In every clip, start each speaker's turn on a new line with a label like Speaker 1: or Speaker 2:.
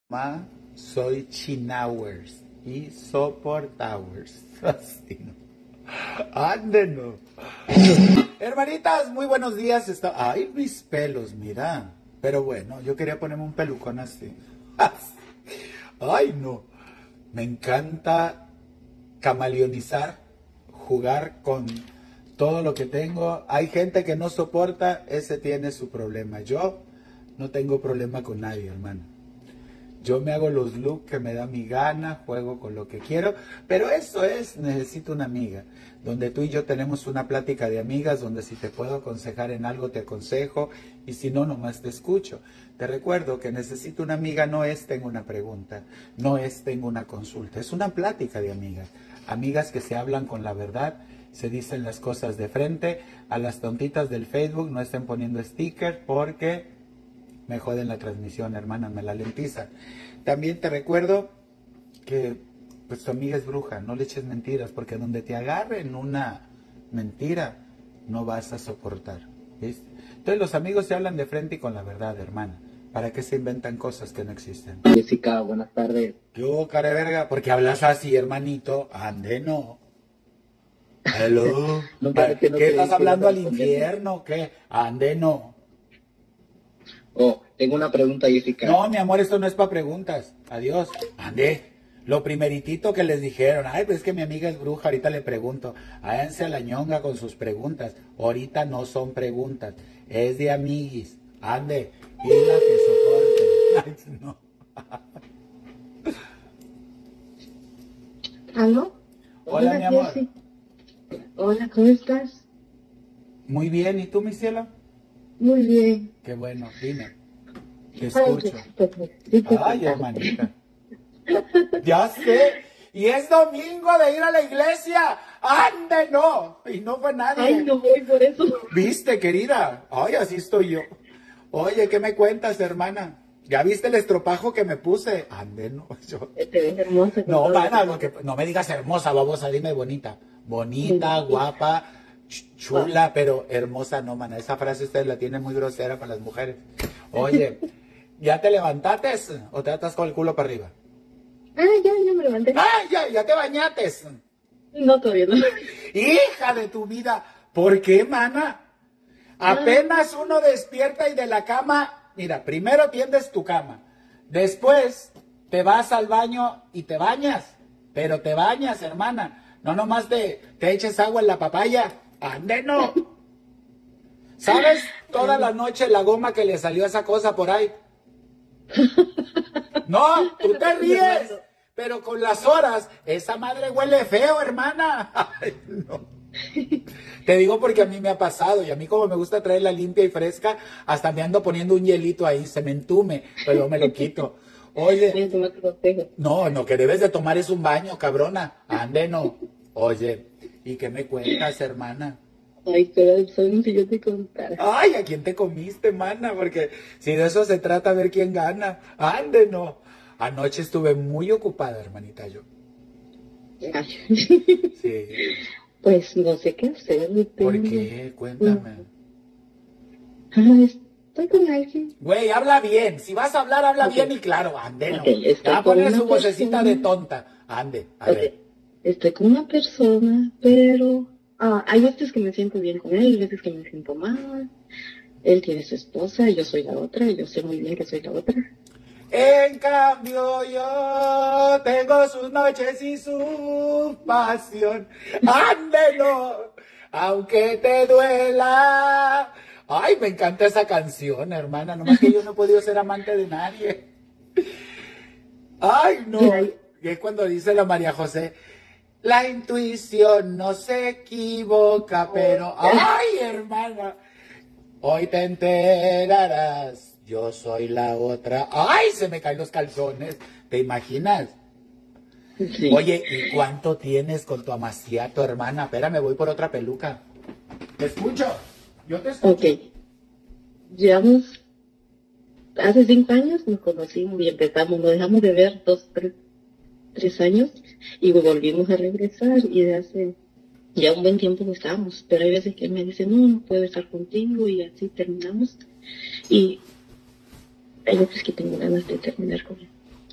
Speaker 1: Ma, soy Chinowers y Soportowers. Así no. Ándenos. Hermanitas, muy buenos días. Ay, mis pelos, mira. Pero bueno, yo quería ponerme un pelucón así. Ay, no. Me encanta camaleonizar, jugar con todo lo que tengo. Hay gente que no soporta, ese tiene su problema. Yo no tengo problema con nadie, hermano. Yo me hago los looks que me da mi gana, juego con lo que quiero, pero eso es, necesito una amiga, donde tú y yo tenemos una plática de amigas, donde si te puedo aconsejar en algo te aconsejo, y si no, nomás te escucho. Te recuerdo que necesito una amiga no es tengo una pregunta, no es tengo una consulta, es una plática de amigas. Amigas que se hablan con la verdad, se dicen las cosas de frente. A las tontitas del Facebook no estén poniendo stickers porque me joden la transmisión, hermana, me la lentizan. También te recuerdo que pues tu amiga es bruja, no le eches mentiras, porque donde te agarren una mentira, no vas a soportar, ¿viste? Entonces los amigos se hablan de frente y con la verdad, hermana. ¿Para qué se inventan cosas que no existen?
Speaker 2: Jessica, buenas tardes.
Speaker 1: Yo, cara de verga, porque hablas así, hermanito. Ande, no. Hello.
Speaker 2: No, claro que no
Speaker 1: ¿Qué
Speaker 2: te
Speaker 1: estás
Speaker 2: dije,
Speaker 1: hablando
Speaker 2: no
Speaker 1: al
Speaker 2: te respondí.
Speaker 1: infierno? ¿Qué? Ande, no.
Speaker 2: Oh, tengo una pregunta, Jessica.
Speaker 1: No, mi amor, esto no es para preguntas. Adiós. Ande. Lo primeritito que les dijeron, ay, pues es que mi amiga es bruja, ahorita le pregunto. Háganse a la ñonga con sus preguntas. Ahorita no son preguntas, es de amiguis. Ande. Pila que soporten. Ay, no.
Speaker 3: ¿Aló?
Speaker 1: Hola, mi amor.
Speaker 3: Jessy. Hola, ¿cómo estás?
Speaker 1: Muy bien, ¿y tú, mi cielo?
Speaker 3: Muy bien.
Speaker 1: Qué bueno, dime. Te
Speaker 3: Ay,
Speaker 1: escucho.
Speaker 3: pues, necesito
Speaker 1: Ay,
Speaker 3: contarte.
Speaker 1: hermanita. Ya sé. Y es domingo de ir a la iglesia. ¡Ande, no! Y no fue nadie.
Speaker 3: Ay, no voy por eso.
Speaker 1: ¿Viste, querida? Ay, así estoy yo. Oye, ¿qué me cuentas, hermana? ¿Ya viste el estropajo que me puse? Ande, no.
Speaker 3: Te ves hermosa. con
Speaker 1: No,
Speaker 3: todo
Speaker 1: mana,
Speaker 3: eso.
Speaker 1: no me digas hermosa, babosa, dime bonita. Bonita, guapa, chula, pero hermosa no, mana. Esa frase ustedes la tienen muy grosera para las mujeres. Oye, ¿ya te levantaste o te atas con el culo para arriba?
Speaker 3: Ah, ya me levanté.
Speaker 1: ¡Ay, ya te bañates!
Speaker 3: No, todavía no.
Speaker 1: Hija de tu vida, ¿por qué, mana? Apenas uno despierta y de la cama, mira, primero tiendes tu cama, después te vas al baño y te bañas, pero te bañas, hermana, no nomás te eches agua en la papaya, ande no. ¿Sabes toda la noche la goma que le salió a esa cosa por ahí? No, tú te ríes, pero con las horas, esa madre huele feo, hermana. Ay, no. Te digo porque a mí me ha pasado y a mí como me gusta traerla limpia y fresca, hasta me ando poniendo un hielito ahí, se me entume, pero me lo quito.
Speaker 3: Voy
Speaker 1: Oye,
Speaker 3: a tomar tu consejo.
Speaker 1: no, que debes de tomar es un baño, cabrona. Ande, no. Oye, ¿y qué me cuentas, hermana?
Speaker 3: Ay, pero solo si yo te contara.
Speaker 1: Ay, ¿a quién te comiste, mana? Porque si de eso se trata, a ver quién gana. Ande, no. Anoche estuve muy ocupada, hermanita, yo.
Speaker 3: Ay.
Speaker 1: Sí.
Speaker 3: Pues no sé qué hacer.
Speaker 1: ¿Por qué? Cuéntame.
Speaker 3: Estoy con alguien.
Speaker 1: Güey, habla bien. Si vas a hablar, habla
Speaker 3: Ok.
Speaker 1: bien y claro. Ande, no.
Speaker 3: Ok,
Speaker 1: Te
Speaker 3: estoy
Speaker 1: va a
Speaker 3: con
Speaker 1: poner
Speaker 3: una
Speaker 1: su vocecita
Speaker 3: persona.
Speaker 1: de tonta. Ande, a
Speaker 3: Ok,
Speaker 1: ver.
Speaker 3: estoy con una persona, pero hay veces que me siento bien con él, hay veces que me siento mal. Él tiene su esposa, yo soy la otra, y yo sé muy bien que soy la otra.
Speaker 1: En cambio yo tengo sus noches y su pasión. Ándelo, aunque te duela. Ay, me encanta esa canción, hermana. Nomás que yo no he podido ser amante de nadie. Ay, no. Y es cuando dice la María José, la intuición no se equivoca, pero... Ay, hermana. Hoy te enterarás, yo soy la otra. ¡Ay! Se me caen los calzones. ¿Te imaginas?
Speaker 3: Sí.
Speaker 1: Oye, ¿y cuánto tienes con tu amaciato, hermana? Espérame, voy por otra peluca. Te escucho. Yo te escucho.
Speaker 3: Ok, llevamos, hace 5 años nos conocimos y empezamos, nos dejamos de ver 3 años y volvimos a regresar y de hace ya un buen tiempo no estábamos, pero hay veces que él me dice, no puedo estar contigo y así terminamos y hay veces que tengo ganas de terminar con él.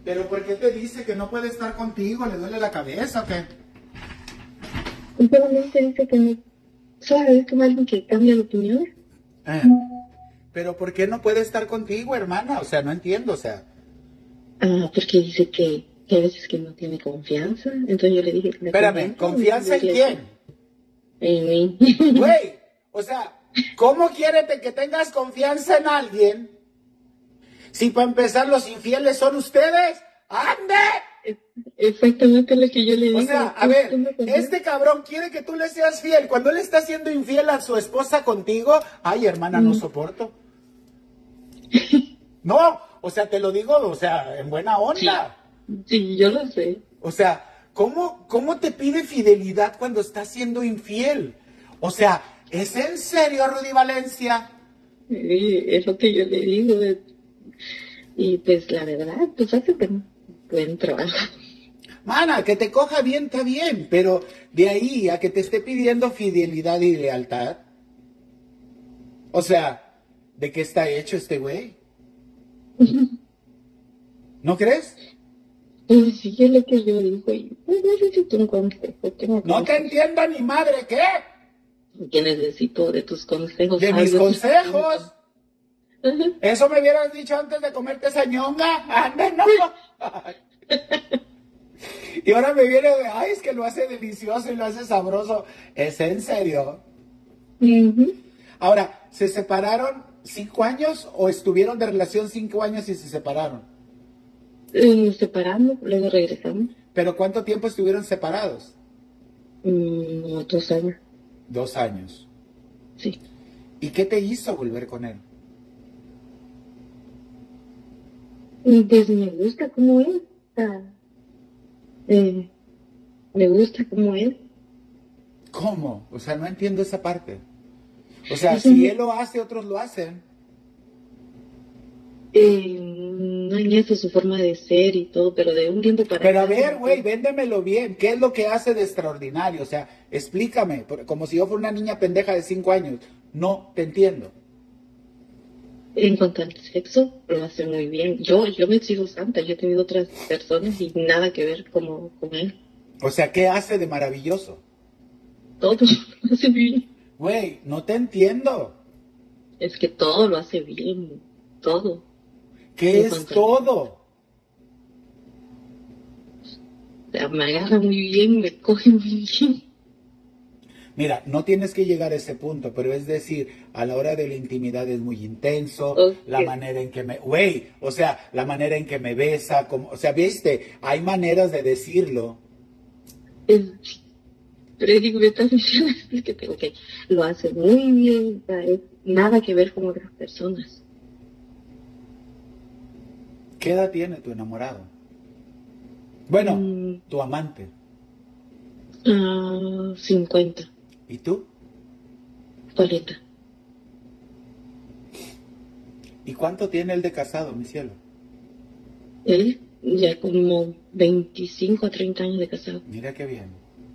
Speaker 1: ¿Pero por qué te dice que no puede estar contigo? ¿Le duele la cabeza o qué?
Speaker 3: Simplemente dice que no, ¿sabes? Como alguien que cambia de opinión.
Speaker 1: ¿Pero por qué no puede estar contigo, hermana? O sea, no entiendo, o sea.
Speaker 3: Porque dice que a veces que no tiene confianza. Entonces yo le dije que
Speaker 1: Espérame, ¿confianza en quién?
Speaker 3: En mí.
Speaker 1: Güey, o sea, ¿cómo quiere que tengas confianza en alguien? Si para empezar los infieles son ustedes. ¡Ande!
Speaker 3: Exactamente lo que yo le digo.
Speaker 1: O sea, a ver, este cabrón quiere que tú le seas fiel. Cuando él está siendo infiel a su esposa contigo, ay, hermana, no soporto. No, o sea, te lo digo, o sea, en buena onda.
Speaker 3: Sí, yo lo sé.
Speaker 1: O sea, ¿cómo te pide fidelidad cuando está siendo infiel? O sea, ¿es en serio, Rudy Valencia?
Speaker 3: Es lo que yo le digo. Y pues la verdad, pues hace buen trabajo.
Speaker 1: Mana, que te coja bien, está bien, pero de ahí a que te esté pidiendo fidelidad y lealtad. O sea, ¿de qué está hecho este güey? ¿No crees?
Speaker 3: Pues sí, es lo que yo digo. Y pues necesito un consejo.
Speaker 1: No te entiendo ni madre, ¿qué?
Speaker 3: Que necesito de tus consejos.
Speaker 1: ¿De mis
Speaker 3: algo.
Speaker 1: consejos?
Speaker 3: Ajá.
Speaker 1: Eso me hubieras dicho antes de comerte esa ñonga. Ande, no. Y ahora me viene de, ay, es que lo hace delicioso y lo hace sabroso. ¿Es en serio? Ahora, ¿se separaron 5 años o estuvieron de relación 5 años y se separaron?
Speaker 3: Nos separamos, luego regresamos.
Speaker 1: ¿Pero cuánto tiempo estuvieron separados?
Speaker 3: 2 años.
Speaker 1: 2 años.
Speaker 3: Sí.
Speaker 1: ¿Y qué te hizo volver con él?
Speaker 3: Pues me gusta como él. Me gusta como él.
Speaker 1: ¿Cómo? O sea, no entiendo esa parte. O sea, si él lo hace, otros lo hacen.
Speaker 3: No en eso su forma de ser y todo, pero de un tiempo para
Speaker 1: Pero a
Speaker 3: acá,
Speaker 1: ver, güey, véndemelo bien. ¿Qué es lo que hace de extraordinario? O sea, explícame, como si yo fuera una niña pendeja de 5 años. No, te entiendo.
Speaker 3: En cuanto al sexo, lo hace muy bien. Yo me sigo santa, yo he tenido otras personas y nada que ver como con él.
Speaker 1: O sea, ¿qué hace de maravilloso?
Speaker 3: Todo lo hace bien.
Speaker 1: Güey, no te entiendo.
Speaker 3: Es que todo lo hace bien, todo.
Speaker 1: ¿Qué
Speaker 3: En
Speaker 1: es
Speaker 3: cuanto a-
Speaker 1: todo?
Speaker 3: O sea, me agarra muy bien, me coge muy bien.
Speaker 1: Mira, no tienes que llegar a ese punto, pero es decir, a la hora de la intimidad es muy intenso,
Speaker 3: Okay.
Speaker 1: la manera en que me... Güey, o sea, la manera en que me besa, como, o sea, viste, hay maneras de decirlo.
Speaker 3: Pero digo, me estás diciendo es que tengo que lo hace muy bien, o sea, es nada que ver con otras personas.
Speaker 1: ¿Qué edad tiene tu enamorado? Bueno, tu amante.
Speaker 3: 50,
Speaker 1: ¿Y tú?
Speaker 3: 40.
Speaker 1: ¿Y cuánto tiene él de casado, mi cielo?
Speaker 3: Él ya como 25 a 30 años de casado.
Speaker 1: Mira qué bien.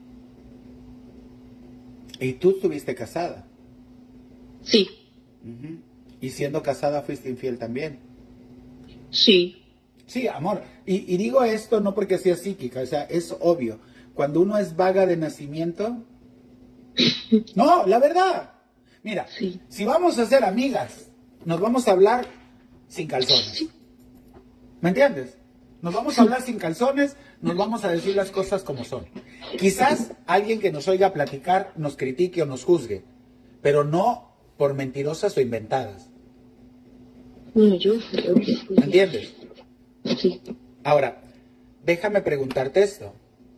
Speaker 1: ¿Y tú estuviste casada?
Speaker 3: Sí,
Speaker 1: Ujú. ¿Y siendo casada fuiste infiel también?
Speaker 3: sí.
Speaker 1: Sí, amor. Y digo esto no porque sea psíquica, o sea, es obvio. Cuando uno es vaga de nacimiento... No, la verdad. Mira,
Speaker 3: Sí.
Speaker 1: si vamos a ser amigas, nos vamos a hablar sin calzones. ¿Me entiendes? Nos vamos a hablar sin calzones, nos vamos a decir las cosas como son. Quizás alguien que nos oiga platicar nos critique o nos juzgue, pero no por mentirosas o inventadas.
Speaker 3: No, yo.
Speaker 1: ¿Me entiendes?
Speaker 3: Sí.
Speaker 1: Ahora, déjame preguntarte esto.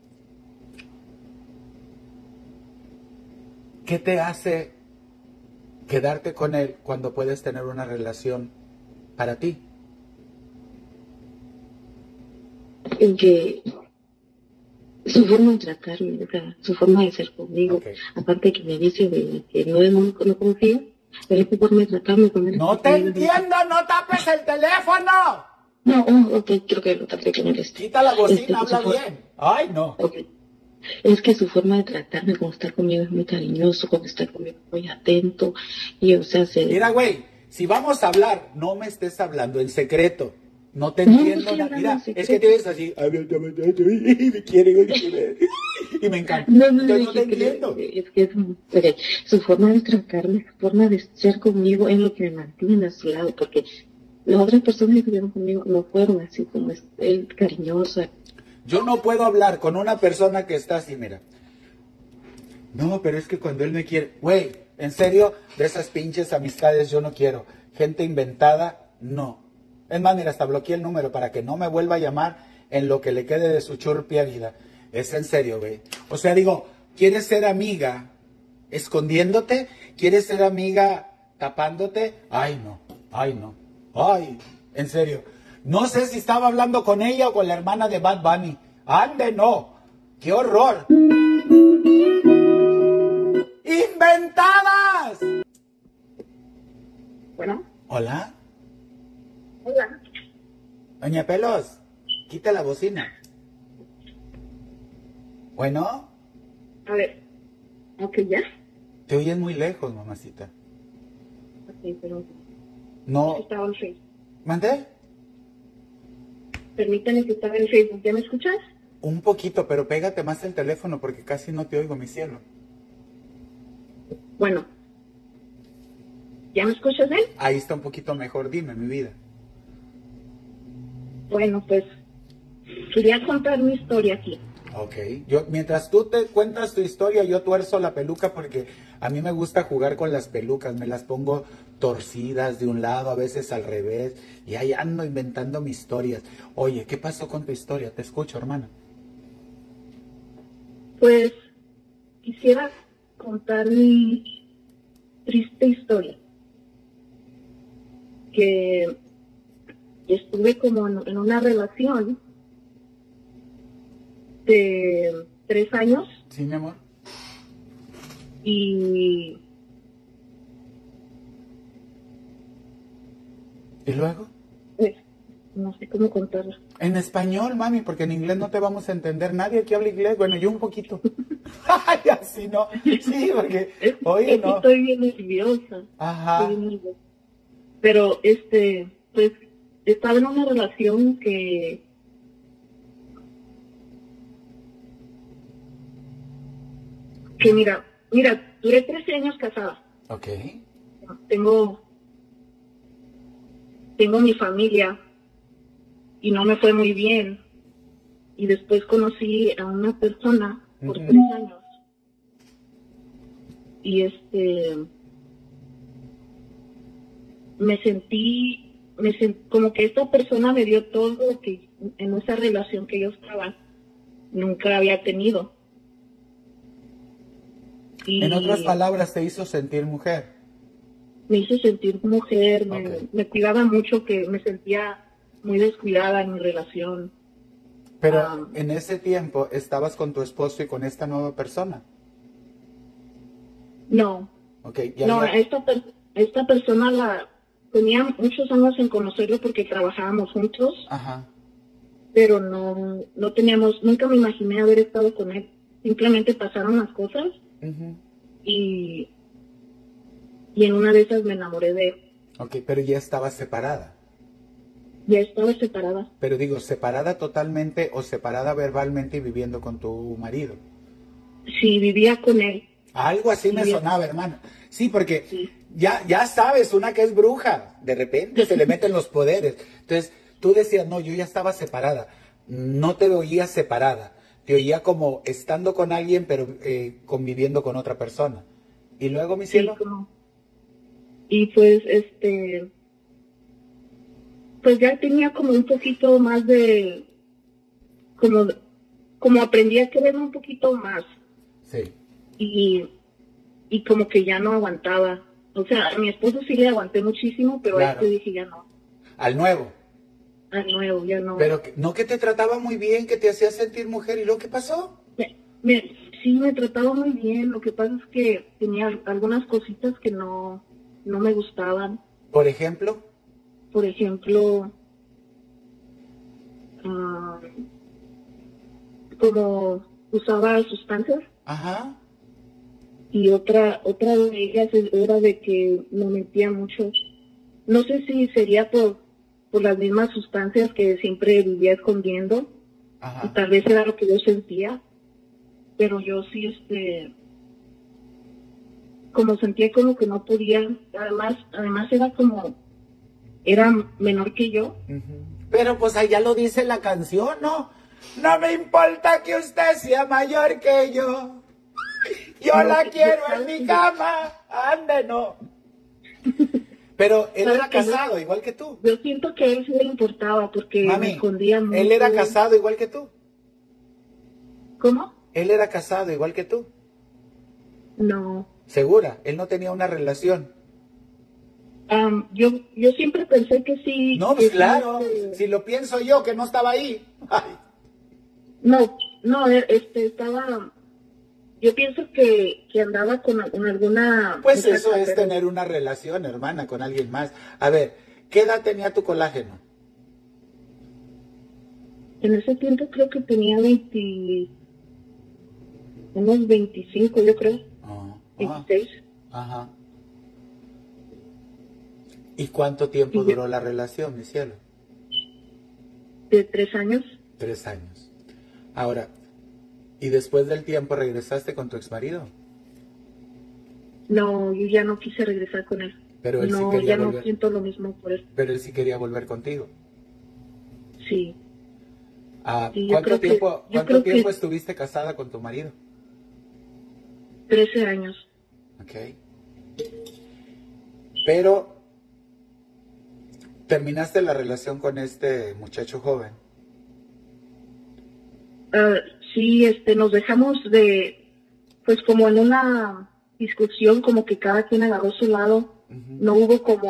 Speaker 1: ¿Qué te hace quedarte con él cuando puedes tener una relación para ti?
Speaker 3: En que su forma de tratarme, o sea, su forma de ser conmigo,
Speaker 1: Ok.
Speaker 3: aparte que me dice de que no confía, pero es su forma de tratarme con él.
Speaker 1: ¡No te entiendo! ¡No tapes el teléfono!
Speaker 3: No, ok, creo que lo tapé con el
Speaker 1: Quita la bocina,
Speaker 3: su
Speaker 1: habla
Speaker 3: for-
Speaker 1: bien. ¡Ay, no!
Speaker 3: Ok. Es que su forma de tratarme, cuando está conmigo es muy cariñoso, cuando está conmigo es muy atento, y o sea,
Speaker 1: Mira, güey, si vamos a hablar, no me estés hablando en secreto. No te
Speaker 3: No,
Speaker 1: entiendo.
Speaker 3: estoy hablando
Speaker 1: Mira,
Speaker 3: en
Speaker 1: es que
Speaker 3: secreto.
Speaker 1: te ves así. Y me quiere. Y me encanta.
Speaker 3: No,
Speaker 1: Entonces no te
Speaker 3: es que,
Speaker 1: entiendo.
Speaker 3: es que ok, su forma de tratarme, su forma de ser conmigo es lo que me mantiene a su lado, porque las otras personas que estuvieron conmigo no fueron así como es él, cariñosa.
Speaker 1: Yo no puedo hablar con una persona que está así, mira. No, pero es que cuando él me quiere... Güey, en serio, de esas pinches amistades yo no quiero. Gente inventada, no. Es más, mira, hasta bloqueé el número para que no me vuelva a llamar en lo que le quede de su churpia vida. Es en serio, güey. O sea, digo, ¿quieres ser amiga escondiéndote? ¿Quieres ser amiga tapándote? Ay, no. Ay, no. Ay, en serio. No sé si estaba hablando con ella o con la hermana de Bad Bunny. ¡Ande, no! ¡Qué horror! ¡Inventadas!
Speaker 3: Bueno,
Speaker 1: ¿Hola?
Speaker 3: hola.
Speaker 1: Doña Pelos, quita la bocina. Bueno,
Speaker 3: A ver, ok, ya.
Speaker 1: te oyes muy lejos, mamacita.
Speaker 3: Ok, pero
Speaker 1: No,
Speaker 3: estaba en Facebook.
Speaker 1: ¿mandé?
Speaker 3: Permítame que estaba en Facebook. ¿Ya me escuchas?
Speaker 1: Un poquito, pero pégate más el teléfono porque casi no te oigo, mi cielo.
Speaker 3: Bueno, ¿ya me escuchas bien?
Speaker 1: Ahí está un poquito mejor, dime, mi vida.
Speaker 3: Bueno, pues quería contar mi historia aquí.
Speaker 1: Ok, mientras tú te cuentas tu historia, yo tuerzo la peluca porque a mí me gusta jugar con las pelucas, me las pongo torcidas de un lado, a veces al revés, y ahí ando inventando mis historias. Oye, ¿qué pasó con tu historia? Te escucho, hermana.
Speaker 3: Pues quisiera contar mi triste historia. Que estuve como en una relación de 3 años
Speaker 1: Sí, mi amor.
Speaker 3: y
Speaker 1: ¿Y luego?
Speaker 3: pues, no sé cómo contarlo.
Speaker 1: En español, mami, porque en inglés no te vamos a entender. Nadie aquí habla inglés. Bueno, yo un poquito. Ay, así no. Sí, porque, oye,
Speaker 3: Es que
Speaker 1: no.
Speaker 3: estoy bien nerviosa.
Speaker 1: Ajá.
Speaker 3: Estoy bien nerviosa. Pero pues estaba en una relación que mira, duré 13 años casada.
Speaker 1: Ok.
Speaker 3: Tengo mi familia y no me fue muy bien. Y después conocí a una persona por 3 años. Y como que esta persona me dio todo lo que en esa relación que yo estaba nunca había tenido. Y
Speaker 1: En otras palabras, te hizo sentir mujer.
Speaker 3: me hizo sentir mujer,
Speaker 1: Ok.
Speaker 3: me cuidaba mucho, que me sentía muy descuidada en mi relación.
Speaker 1: Pero en ese tiempo estabas con tu esposo y con esta nueva persona.
Speaker 3: No,
Speaker 1: Ok, ya
Speaker 3: no,
Speaker 1: había...
Speaker 3: esta persona tenía muchos años en conocerlo porque trabajábamos juntos,
Speaker 1: Ajá.
Speaker 3: pero no teníamos, nunca me imaginé haber estado con él. Simplemente pasaron las cosas
Speaker 1: Ujú.
Speaker 3: y en una de esas me enamoré de él.
Speaker 1: Ok, pero ya estabas separada.
Speaker 3: Ya estaba separada.
Speaker 1: Pero digo, ¿separada totalmente o separada verbalmente y viviendo con tu marido?
Speaker 3: Sí, vivía con él.
Speaker 1: Algo así me
Speaker 3: Vivía-
Speaker 1: sonaba, hermano. Sí, porque
Speaker 3: Sí.
Speaker 1: ya sabes, una que es bruja, de repente se le meten los poderes. Entonces, tú decías, no, yo ya estaba separada. No te oías separada. Te oía como estando con alguien, pero conviviendo con otra persona. Y luego, mi
Speaker 3: Sí,
Speaker 1: cielo.
Speaker 3: y pues pues ya tenía como un poquito más de, como aprendí a quererme un poquito más
Speaker 1: Sí.
Speaker 3: y como que ya no aguantaba. O sea, a mi esposo sí le aguanté muchísimo, pero
Speaker 1: Claro.
Speaker 3: a este dije ya no,
Speaker 1: Al nuevo.
Speaker 3: al nuevo, ya no.
Speaker 1: Pero no que te trataba muy bien, que te hacía sentir mujer. ¿Y luego qué pasó?
Speaker 3: Sí, me trataba muy bien, lo que pasa es que tenía algunas cositas que no me gustaban.
Speaker 1: Por ejemplo.
Speaker 3: Por ejemplo, como usaba sustancias.
Speaker 1: Ajá.
Speaker 3: Y otra de ellas era de que me metía mucho. No sé si sería por las mismas sustancias que siempre vivía escondiendo.
Speaker 1: Ajá.
Speaker 3: Y tal vez era lo que yo sentía, pero yo sí, como sentía como que no podía, además era menor que yo.
Speaker 1: Pero pues allá lo dice la canción, ¿no? No me importa que usted sea mayor que yo. Yo
Speaker 3: No,
Speaker 1: la
Speaker 3: yo-
Speaker 1: quiero
Speaker 3: yo-
Speaker 1: en mi cama. Ande, no. Pero él
Speaker 3: ¿Sabes
Speaker 1: era
Speaker 3: que
Speaker 1: casado, igual que tú.
Speaker 3: Yo siento que a él sí le importaba porque me
Speaker 1: Mami,
Speaker 3: escondía mucho.
Speaker 1: él era casado igual que tú.
Speaker 3: ¿Cómo?
Speaker 1: Él era casado igual que tú.
Speaker 3: No.
Speaker 1: Segura, él no tenía una relación.
Speaker 3: Yo siempre pensé que sí.
Speaker 1: No,
Speaker 3: que
Speaker 1: pues
Speaker 3: sí,
Speaker 1: claro, si lo pienso yo, que no estaba ahí. Ay.
Speaker 3: No, estaba. Yo pienso que andaba con alguna.
Speaker 1: Pues
Speaker 3: muchacha,
Speaker 1: eso es
Speaker 3: pero
Speaker 1: tener una relación, hermana, con alguien más. A ver, ¿qué edad tenía tu colágeno?
Speaker 3: En ese tiempo creo que tenía unos 25, yo creo. 26.
Speaker 1: Ajá. ¿Y cuánto tiempo
Speaker 3: Y yo-
Speaker 1: duró la relación, mi cielo?
Speaker 3: De 3 años.
Speaker 1: 3 años. Ahora, ¿y después del tiempo regresaste con tu exmarido?
Speaker 3: No, yo ya no quise regresar con él.
Speaker 1: Pero él sí
Speaker 3: No,
Speaker 1: quería
Speaker 3: ya no
Speaker 1: volver.
Speaker 3: siento lo mismo por él.
Speaker 1: Pero él sí quería volver contigo.
Speaker 3: Sí.
Speaker 1: Ah,
Speaker 3: Sí, yo
Speaker 1: ¿cuánto
Speaker 3: creo que-
Speaker 1: tiempo,
Speaker 3: yo
Speaker 1: cuánto
Speaker 3: creo que-
Speaker 1: tiempo estuviste casada con tu marido?
Speaker 3: 13 años.
Speaker 1: Ok. Pero terminaste la relación con este muchacho joven.
Speaker 3: Sí, nos dejamos pues como en una discusión, como que cada quien agarró su lado. No hubo como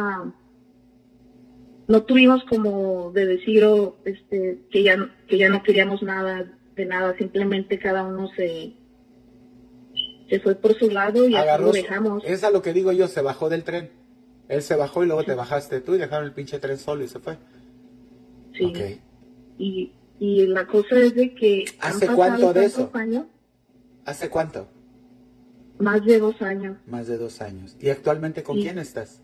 Speaker 3: no tuvimos como de decir, que ya no queríamos nada de nada, simplemente cada uno se fue por su lado y así
Speaker 1: Agarró
Speaker 3: lo
Speaker 1: su-
Speaker 3: dejamos.
Speaker 1: Es a lo que digo yo, se bajó del tren. Él se bajó y luego te bajaste tú y dejaron el pinche tren solo y se fue.
Speaker 3: Sí.
Speaker 1: Ok.
Speaker 3: Y la cosa es de que
Speaker 1: ¿Hace
Speaker 3: han
Speaker 1: cuánto
Speaker 3: pasado
Speaker 1: de
Speaker 3: tantos
Speaker 1: eso?
Speaker 3: años,
Speaker 1: ¿Hace cuánto?
Speaker 3: más de 2 años,
Speaker 1: Más de 2 años. ¿Y actualmente con
Speaker 3: Sí.
Speaker 1: quién estás?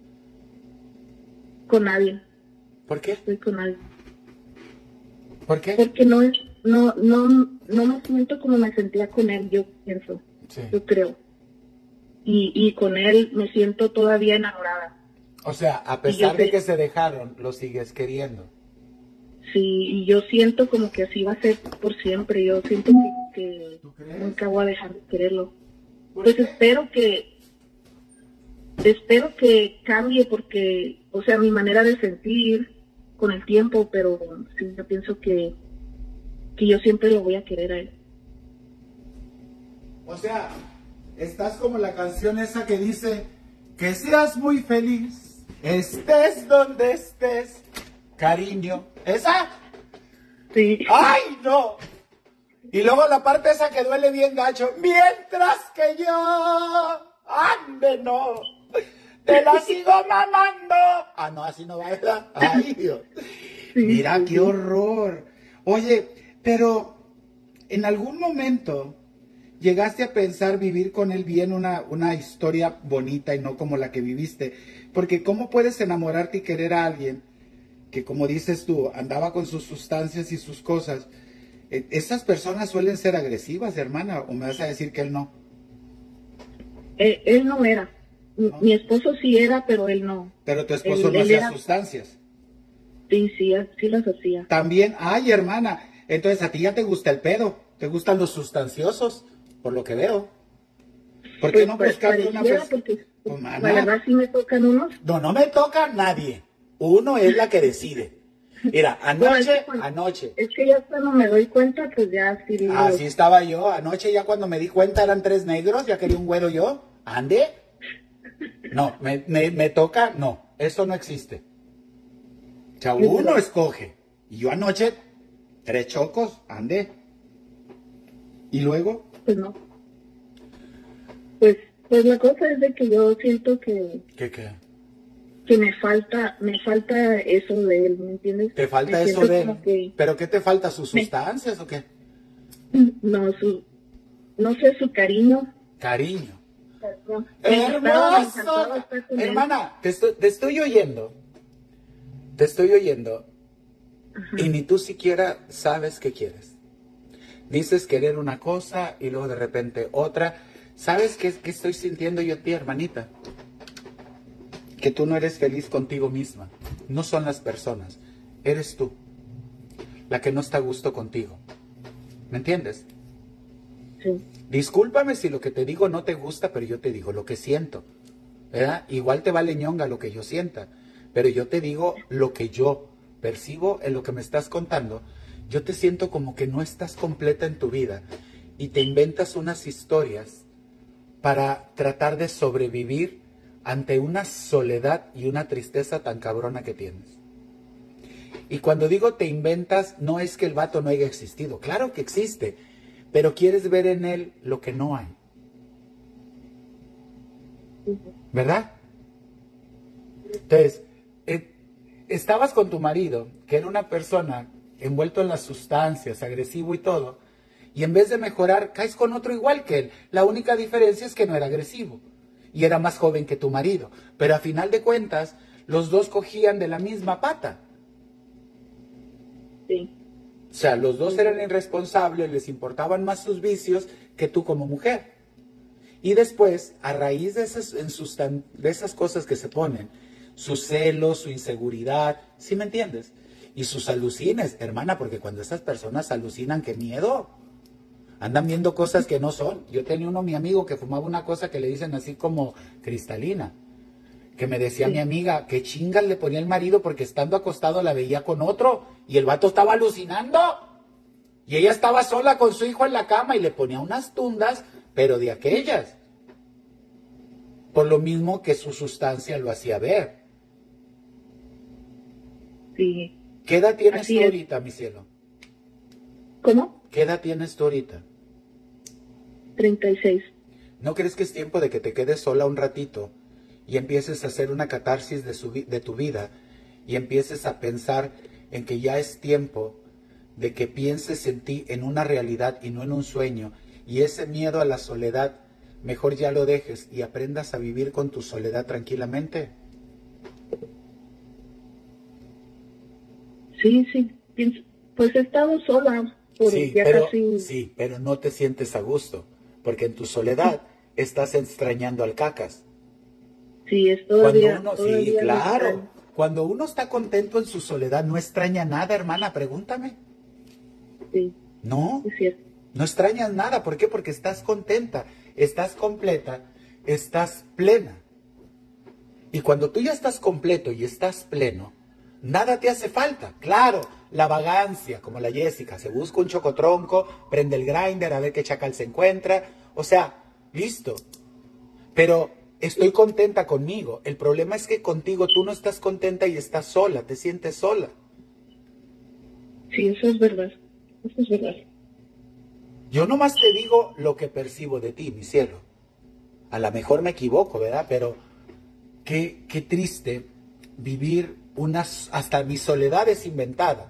Speaker 3: con nadie.
Speaker 1: ¿Por qué?
Speaker 3: Estoy con nadie.
Speaker 1: ¿Por qué?
Speaker 3: Porque no me siento como me sentía con él, yo pienso,
Speaker 1: Sí.
Speaker 3: yo creo. Y con él me siento todavía enamorada.
Speaker 1: O sea, a
Speaker 3: Y
Speaker 1: pesar
Speaker 3: yo
Speaker 1: de
Speaker 3: sé-
Speaker 1: que se dejaron, lo sigues queriendo.
Speaker 3: Sí, y yo siento como que así va a ser por siempre. Yo siento que
Speaker 1: ¿Tú crees?
Speaker 3: nunca voy a dejar de quererlo.
Speaker 1: ¿Por
Speaker 3: Pues
Speaker 1: qué?
Speaker 3: espero que cambie porque, o sea, mi manera de sentir con el tiempo, pero sí, yo pienso que yo siempre lo voy a querer a él.
Speaker 1: O sea, estás como la canción esa que dice que seas muy feliz, estés donde estés, cariño. ¿Esa?
Speaker 3: Sí.
Speaker 1: ¡Ay, no! Y luego la parte esa que duele bien gacho. Mientras que yo ande, no. Te la sigo mamando. Ah, no, así no va, ¿verdad? Ay, Dios. Mira, qué horror. Oye, pero en algún momento llegaste a pensar vivir con él bien una historia bonita y no como la que viviste. Porque ¿cómo puedes enamorarte y querer a alguien que, como dices tú, andaba con sus sustancias y sus cosas? Esas personas suelen ser agresivas, hermana, o me vas a decir que él no.
Speaker 3: Él no era.
Speaker 1: ¿No?
Speaker 3: Mi esposo sí era, pero él no.
Speaker 1: Pero tu esposo
Speaker 3: Él
Speaker 1: no hacía
Speaker 3: era-
Speaker 1: sustancias.
Speaker 3: Sí las hacía.
Speaker 1: También, ay, hermana, entonces a ti ya te gusta el pedo, te gustan los sustanciosos, por lo que veo. ¿Por qué no buscar una
Speaker 3: pareciera,
Speaker 1: persona?
Speaker 3: porque
Speaker 1: Pues,
Speaker 3: la
Speaker 1: mana,
Speaker 3: verdad sí me tocan unos.
Speaker 1: no me toca a nadie. Uno es la que decide. Mira,
Speaker 3: Bueno, es
Speaker 1: anoche,
Speaker 3: que cuando-
Speaker 1: anoche.
Speaker 3: Es que ya cuando me doy cuenta, pues ya sí digo,
Speaker 1: Así estaba yo. Anoche ya cuando me di cuenta eran 3 negros, ya quería un güero yo. ¿Ande? No, me toca, no. Eso no existe. O sea, uno escoge. Y yo anoche, 3 chocos, ande. ¿Y luego?
Speaker 3: pues no. Pues la cosa es de que yo siento que
Speaker 1: ¿Qué?
Speaker 3: me falta eso de él, ¿me entiendes?
Speaker 1: ¿Te falta
Speaker 3: Me
Speaker 1: eso
Speaker 3: siento
Speaker 1: de él?
Speaker 3: como que-
Speaker 1: ¿Pero qué te falta? ¿Sus sustancias o qué?
Speaker 3: no, no sé, su cariño.
Speaker 1: Cariño.
Speaker 3: Me encantaba
Speaker 1: ¡Hermoso!
Speaker 3: estar con él.
Speaker 1: Hermana, te estoy oyendo. Te estoy oyendo
Speaker 3: Ajá.
Speaker 1: y ni tú siquiera sabes qué quieres. Dices querer una cosa y luego de repente otra. ¿Sabes qué estoy sintiendo yo a ti, hermanita? Que tú no eres feliz contigo misma. No son las personas. Eres tú la que no está a gusto contigo. ¿Me entiendes?
Speaker 3: Sí.
Speaker 1: Discúlpame si lo que te digo no te gusta, pero yo te digo lo que siento. ¿Verdad? Igual te vale ñonga lo que yo sienta, pero yo te digo lo que yo percibo en lo que me estás contando. Yo te siento como que no estás completa en tu vida y te inventas unas historias para tratar de sobrevivir ante una soledad y una tristeza tan cabrona que tienes. Y cuando digo te inventas, no es que el vato no haya existido, claro que existe, pero quieres ver en él lo que no hay. ¿Verdad? Entonces, estabas con tu marido, que era una persona envuelto en las sustancias, agresivo y todo, y en vez de mejorar, caes con otro igual que él. La única diferencia es que no era agresivo y era más joven que tu marido. Pero a final de cuentas, los dos cogían de la misma pata.
Speaker 3: Sí.
Speaker 1: O sea, los dos eran irresponsables, les importaban más sus vicios que tú como mujer. Y después, a raíz de esas cosas que se ponen, sus celos, su inseguridad, ¿sí me entiendes? Y sus alucines, hermana, porque cuando estas personas alucinan, qué miedo. Andan viendo cosas que no son. Yo tenía mi amigo, que fumaba una cosa que le dicen así como cristalina. Que me decía mi amiga, que chingas le ponía el marido porque estando acostado la veía con otro y el vato estaba alucinando. Y ella estaba sola con su hijo en la cama y le ponía unas tundas, pero de aquellas. Por lo mismo que su sustancia lo hacía ver.
Speaker 3: Sí.
Speaker 1: ¿Qué edad tienes
Speaker 3: Así
Speaker 1: tú
Speaker 3: es.
Speaker 1: ahorita, mi cielo?
Speaker 3: ¿Cómo?
Speaker 1: ¿Qué edad tienes tú ahorita?
Speaker 3: 36.
Speaker 1: ¿No crees que es tiempo de que te quedes sola un ratito y empieces a hacer una catarsis de tu vida y empieces a pensar en que ya es tiempo de que pienses en ti en una realidad y no en un sueño, y ese miedo a la soledad mejor ya lo dejes y aprendas a vivir con tu soledad tranquilamente?
Speaker 3: Sí, sí. Pues he estado sola por ya casi...
Speaker 1: Sí, pero no te sientes a gusto, porque en tu soledad estás extrañando al cacas.
Speaker 3: Sí, es
Speaker 1: Cuando
Speaker 3: todavía...
Speaker 1: uno, sí,
Speaker 3: todavía lo
Speaker 1: claro,
Speaker 3: extraño.
Speaker 1: cuando uno está contento en su soledad, no extraña nada, hermana, pregúntame.
Speaker 3: Sí,
Speaker 1: No,
Speaker 3: es cierto.
Speaker 1: no extrañas nada. ¿Por qué? Porque estás contenta, estás completa, estás plena. Y cuando tú ya estás completo y estás pleno, nada te hace falta. Claro, la vagancia, como la Jessica, se busca un chocotronco, prende el grinder a ver qué chacal se encuentra. O sea, listo. Pero estoy contenta conmigo. El problema es que contigo tú no estás contenta y estás sola, te sientes sola.
Speaker 3: Sí, eso es verdad. Eso es verdad.
Speaker 1: Yo nomás te digo lo que percibo de ti, mi cielo. A lo mejor me equivoco, ¿verdad? Pero qué triste vivir hasta mi soledad es inventada.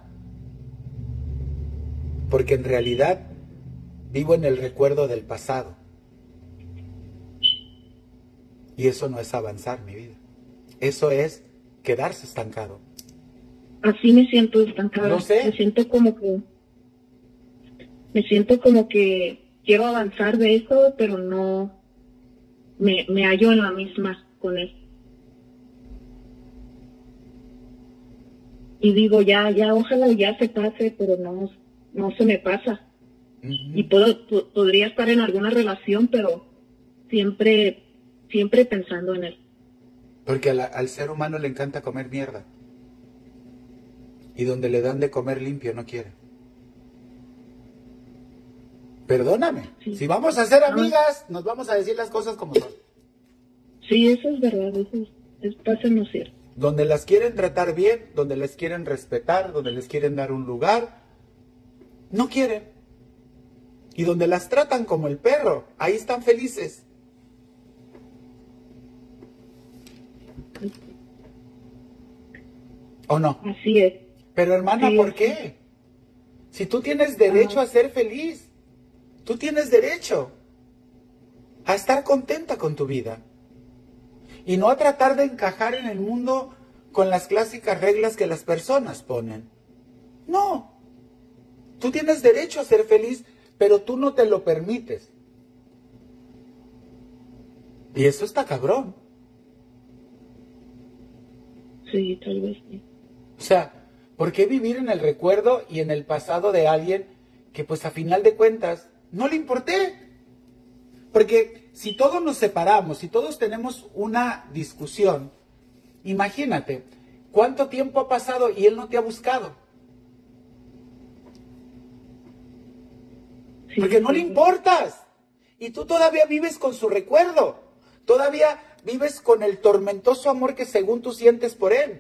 Speaker 1: Porque en realidad vivo en el recuerdo del pasado. Y eso no es avanzar, mi vida. Eso es quedarse estancado.
Speaker 3: Así me siento estancada.
Speaker 1: Lo sé.
Speaker 3: Me siento como que quiero avanzar de eso, pero no me hallo en la misma con él. Y digo, ya, ojalá ya se pase, pero no se me pasa. Y podría estar en alguna relación, pero siempre pensando en él.
Speaker 1: Porque al ser humano le encanta comer mierda. Y donde le dan de comer limpio no quiere. Perdóname.
Speaker 3: Sí.
Speaker 1: Si vamos a ser amigas, nos vamos a decir las cosas como son.
Speaker 3: Sí, eso es verdad. Eso es pasa no cierto.
Speaker 1: Donde las quieren tratar bien, donde les quieren respetar, donde les quieren dar un lugar, no quieren. Y donde las tratan como el perro, ahí están felices. ¿O no?
Speaker 3: Así es.
Speaker 1: Pero hermana,
Speaker 3: Sí,
Speaker 1: ¿por qué? Si tú tienes derecho a ser feliz, tú tienes derecho a estar contenta con tu vida. Y no a tratar de encajar en el mundo con las clásicas reglas que las personas ponen. No. Tú tienes derecho a ser feliz, pero tú no te lo permites. Y eso está cabrón.
Speaker 3: Sí, tal vez sí.
Speaker 1: O sea, ¿por qué vivir en el recuerdo y en el pasado de alguien que pues a final de cuentas no le importé? Porque si todos nos separamos, si todos tenemos una discusión, imagínate, ¿cuánto tiempo ha pasado y él no te ha buscado?
Speaker 3: Sí,
Speaker 1: Porque no le
Speaker 3: sí.
Speaker 1: importas. Y tú todavía vives con su recuerdo. Todavía vives con el tormentoso amor que según tú sientes por él.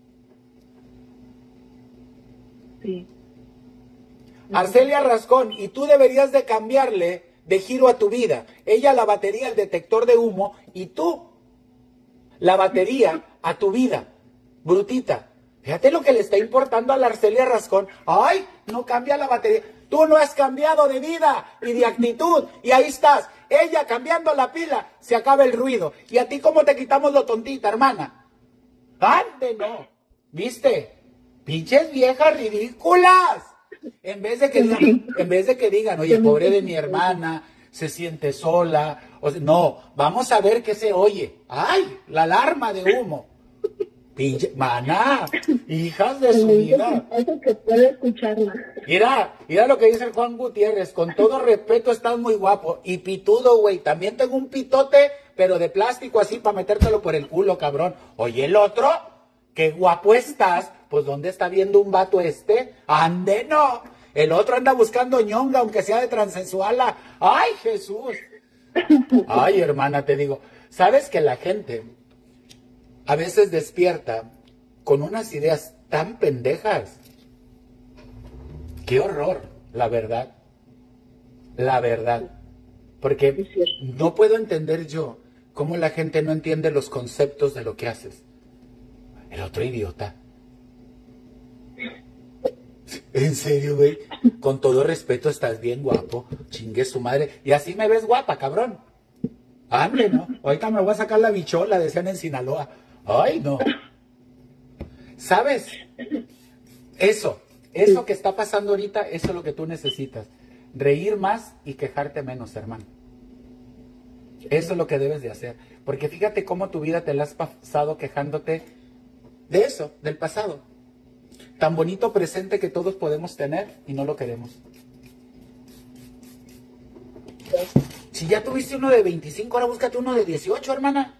Speaker 3: Sí.
Speaker 1: Arcelia Rascón, y tú deberías de cambiarle de giro a tu vida. Ella la batería, el detector de humo, y tú la batería a tu vida. Brutita. Fíjate lo que le está importando a la Arcelia Rascón. Ay, no cambia la batería. Tú no has cambiado de vida y de actitud. Y ahí estás. Ella cambiando la pila, se acaba el ruido. ¿Y a ti cómo te quitamos lo tontita, hermana? ¡Ande, no! ¿Viste? Pinches viejas ridículas. En vez de que digan, oye, pobre de mi hermana, se siente sola. O sea, no, vamos a ver qué se oye. ¡Ay! La alarma de humo. Pinche, maná, hijas de su vida.
Speaker 3: Eso que puede escucharla.
Speaker 1: Mira lo que dice el Juan Gutiérrez. Con todo respeto, estás muy guapo. Y pitudo, güey. También tengo un pitote, pero de plástico así para metértelo por el culo, cabrón. Oye, el otro, qué guapo estás. Pues, ¿dónde está viendo un vato este? Ande, no. El otro anda buscando ñonga, aunque sea de transexuala. ¡Ay, Jesús! Ay, hermana, te digo. ¿Sabes que la gente a veces despierta con unas ideas tan pendejas? ¡Qué horror! La verdad. La verdad. Porque no puedo entender yo cómo la gente no entiende los conceptos de lo que haces. El otro idiota. En serio, güey. Con todo respeto, estás bien guapo. Chingue su madre. Y así me ves guapa, cabrón. Ande, ¿no? Ahorita me voy a sacar la bichola, decían en Sinaloa. Ay, no. ¿Sabes? Eso que está pasando ahorita, eso es lo que tú necesitas. Reír más y quejarte menos, hermano. Eso es lo que debes de hacer. Porque fíjate cómo tu vida te la has pasado quejándote de eso, del pasado. Tan bonito presente que todos podemos tener y no lo queremos. Si ya tuviste uno de 25, ahora búscate uno de 18, hermana.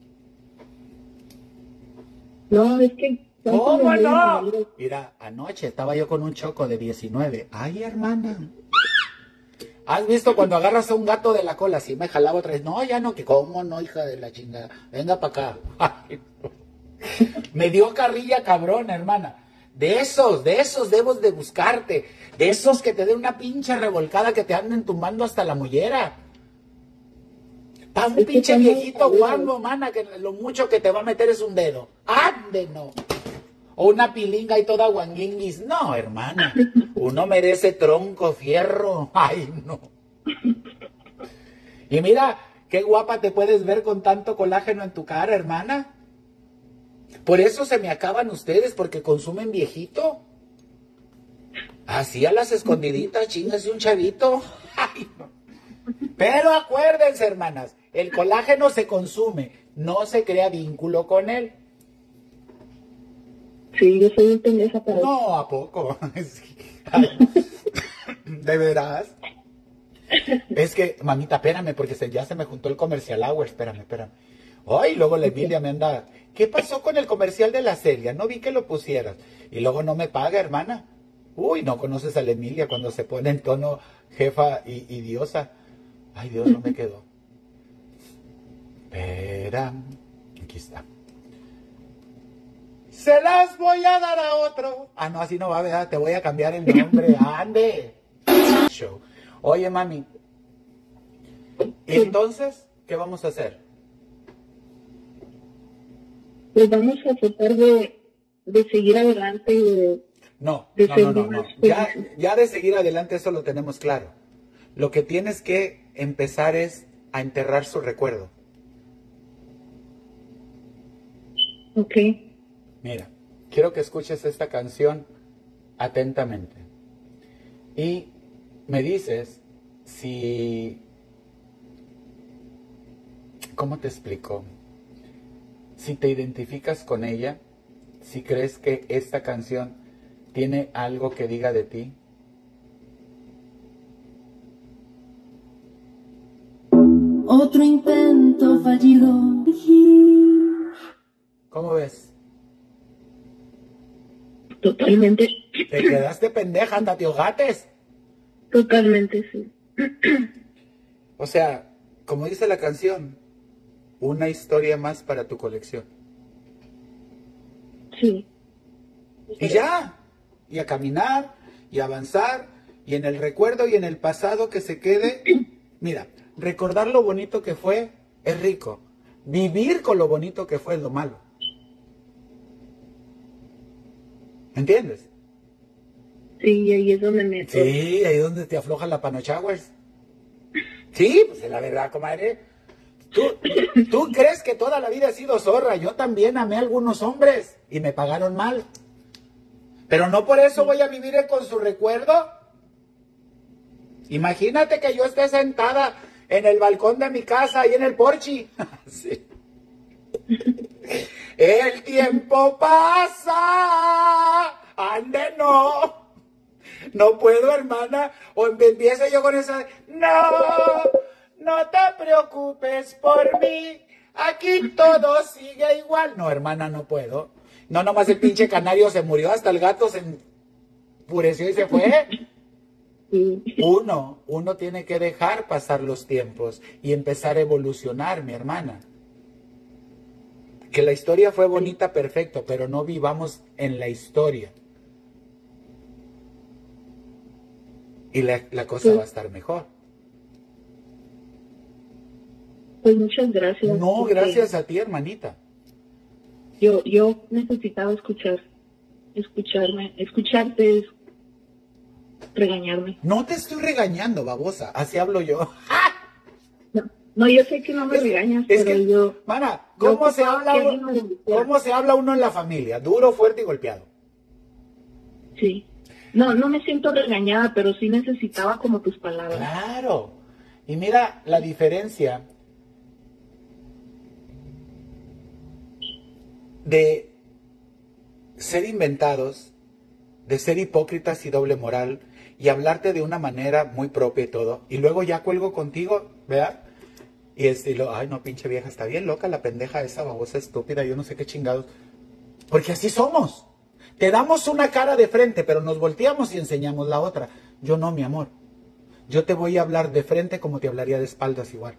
Speaker 3: No, es que...
Speaker 1: ¿Cómo no? Mira, anoche estaba yo con un choco de 19. Ay, hermana. ¿Has visto cuando agarras a un gato de la cola? Así me jalaba otra vez. No, ya no, que cómo no, hija de la chingada. Venga para acá. Ay, no. Me dio carrilla cabrón, hermana. De esos debes de buscarte. De esos que te den una pinche revolcada que te anden tumbando hasta la mollera. Pa' un pinche viejito guango, mana, que lo mucho que te va a meter es un dedo. ¡Ande, no! O una pilinga y toda guanguinguis. No, hermana. Uno merece tronco, fierro. Ay, no. Y mira, qué guapa te puedes ver con tanto colágeno en tu cara, hermana. Por eso se me acaban ustedes, porque consumen viejito. Así a las escondiditas, chingase un chavito. Ay, no. Pero acuérdense, hermanas, el colágeno se consume, no se crea vínculo con él.
Speaker 3: Sí, yo soy un pendeja para...
Speaker 1: No, ¿a poco? Ay, ¿de veras? Es que, mamita, espérame, porque ya se me juntó el comercial hour, espérame. Ay, luego la Emilia me anda... ¿Qué pasó con el comercial de la Celia? No vi que lo pusieras. Y luego no me paga, hermana. Uy, no conoces a la Emilia cuando se pone en tono jefa y diosa. Ay, Dios, no me quedó. Espera, aquí está. Se las voy a dar a otro. Ah, no, así no va, ¿verdad? Te voy a cambiar el nombre. Ande. Show. Oye, mami. ¿Y entonces qué vamos a hacer?
Speaker 3: Pues vamos a tratar de seguir adelante y de...
Speaker 1: No.
Speaker 3: No.
Speaker 1: Ya de seguir adelante eso lo tenemos claro. Lo que tienes que empezar es a enterrar su recuerdo.
Speaker 3: Ok.
Speaker 1: Mira, quiero que escuches esta canción atentamente. Y me dices si... ¿Cómo te explico? Si te identificas con ella, si crees que esta canción tiene algo que diga de ti.
Speaker 4: Otro intento fallido.
Speaker 1: ¿Cómo ves?
Speaker 3: Totalmente.
Speaker 1: Te quedaste pendeja, anda, tío gates.
Speaker 3: Totalmente, sí.
Speaker 1: O sea, como dice la canción, una historia más para tu colección.
Speaker 3: Sí.
Speaker 1: Y ya, y a caminar, y a avanzar, y en el recuerdo y en el pasado que se quede. Mira, recordar lo bonito que fue es rico. Vivir con lo bonito que fue es lo malo. ¿Entiendes?
Speaker 3: Sí, ahí es donde me...
Speaker 1: Sí, ahí es donde te afloja la panochawers. Sí, pues es la verdad, comadre. ¿Tú crees que toda la vida he sido zorra? Yo también amé a algunos hombres y me pagaron mal. Pero no por eso voy a vivir con su recuerdo. Imagínate que yo esté sentada en el balcón de mi casa, ahí en el porchi. Sí. El tiempo pasa. Ande, no. No puedo, hermana. O empiece yo con esa... No te preocupes por mí. Aquí todo sigue igual. No, hermana, no puedo. No, nomás el pinche canario se murió. Hasta el gato se enfureció y se fue. Uno tiene que dejar pasar los tiempos y empezar a evolucionar, mi hermana. Que la historia fue bonita, perfecto, pero no vivamos en la historia. Y la cosa va a estar mejor.
Speaker 3: Pues muchas gracias.
Speaker 1: No, gracias a ti, hermanita.
Speaker 3: Yo necesitaba escucharte, regañarme.
Speaker 1: No te estoy regañando, babosa. Así hablo yo.
Speaker 3: No, yo sé que no me regañas, pero yo...
Speaker 1: Mana, ¿cómo se habla uno en la familia? Duro, fuerte y golpeado.
Speaker 3: Sí. No me siento regañada, pero sí necesitaba como tus palabras.
Speaker 1: Claro. Y mira la diferencia de ser inventados, de ser hipócritas y doble moral, y hablarte de una manera muy propia y todo, y luego ya cuelgo contigo, ¿verdad? Y estilo, ay no, pinche vieja, está bien loca la pendeja esa babosa estúpida, yo no sé qué chingados. Porque así somos. Te damos una cara de frente, pero nos volteamos y enseñamos la otra. Yo no, mi amor. Yo te voy a hablar de frente como te hablaría de espaldas igual.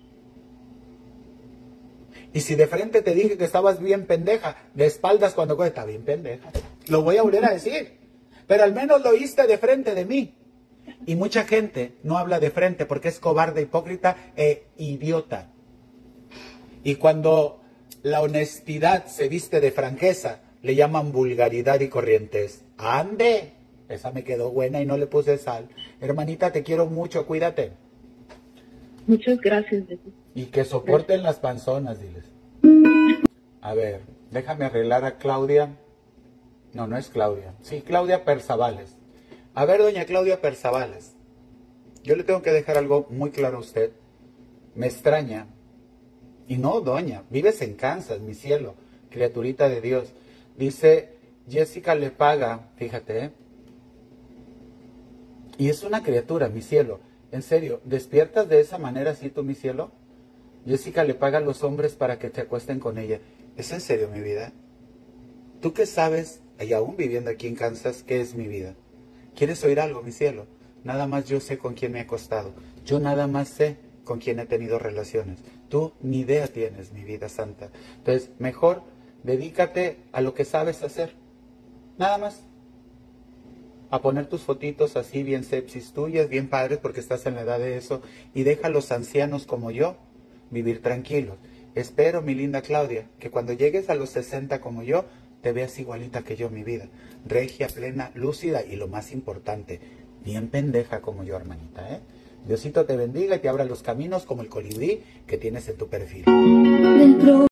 Speaker 1: Y si de frente te dije que estabas bien pendeja, de espaldas cuando está bien pendeja. Lo voy a volver a decir. Pero al menos lo oíste de frente de mí. Y mucha gente no habla de frente porque es cobarde, hipócrita e idiota. Y cuando la honestidad se viste de franqueza, le llaman vulgaridad y corrientes. ¡Ande! Esa me quedó buena y no le puse sal. Hermanita, te quiero mucho, cuídate.
Speaker 3: Muchas gracias.
Speaker 1: Y que soporten las panzonas, diles. A ver, déjame arreglar a Claudia. No, no es Claudia. Sí, Claudia Persavales. A ver, doña Claudia Persavales. Yo le tengo que dejar algo muy claro a usted. Me extraña. Y no, doña, vives en Kansas, mi cielo, criaturita de Dios. Dice, Jessica le paga, fíjate, ¿eh? Y es una criatura, mi cielo. En serio, ¿despiertas de esa manera así tú, mi cielo? Jessica le paga a los hombres para que te acuesten con ella. ¿Es en serio, mi vida? ¿Tú qué sabes, y aún viviendo aquí en Kansas, qué es mi vida? ¿Quieres oír algo, mi cielo? Nada más yo sé con quién me he acostado. Yo nada más sé con quién he tenido relaciones. Tú ni idea tienes, mi vida santa. Entonces, mejor dedícate a lo que sabes hacer. Nada más. A poner tus fotitos así bien sepsis tuyas, bien padres, porque estás en la edad de eso. Y deja a los ancianos como yo vivir tranquilos. Espero, mi linda Claudia, que cuando llegues a los 60 como yo, te veas igualita que yo, mi vida. Regia, plena, lúcida y lo más importante, bien pendeja como yo, hermanita, ¿eh? Diosito te bendiga y te abra los caminos como el colibrí que tienes en tu perfil.